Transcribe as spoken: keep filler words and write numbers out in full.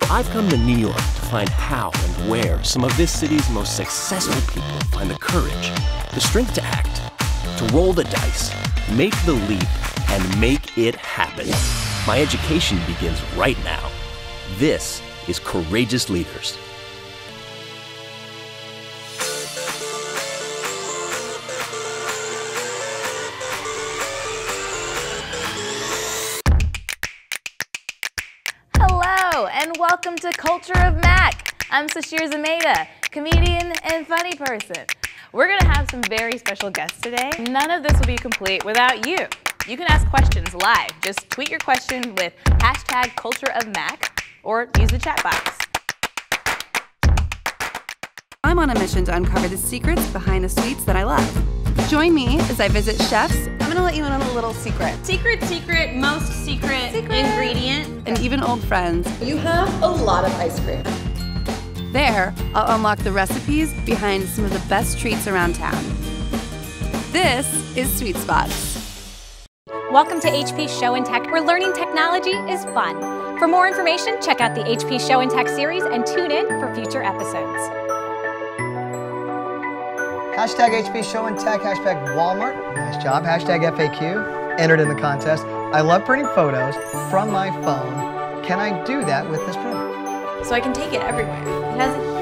I've come to New York to find how and where some of this city's most successful people find the courage, the strength to act, to roll the dice, make the leap, and make it happen. My education begins right now. This is Courageous Leaders. Hello, and welcome to Culture of Mac. I'm Sashir Zameda, comedian and funny person. We're going to have some very special guests today. None of this will be complete without you. You can ask questions live. Just tweet your question with hashtag Culture of Mac or use the chat box. I'm on a mission to uncover the secrets behind the sweets that I love. Join me as I visit chefs. I'm gonna let you in on a little secret. Secret, secret, most secret, secret ingredient. And even old friends. You have a lot of ice cream. There, I'll unlock the recipes behind some of the best treats around town. This is Sweet Spots. Welcome to H P Show and Tech, where learning technology is fun. For more information, check out the H P Show and Tech series and tune in for future episodes. Hashtag H P Show and Tech, hashtag Walmart, nice job, hashtag F A Q, entered in the contest. I love printing photos from my phone. Can I do that with this printer? So I can take it everywhere. It has a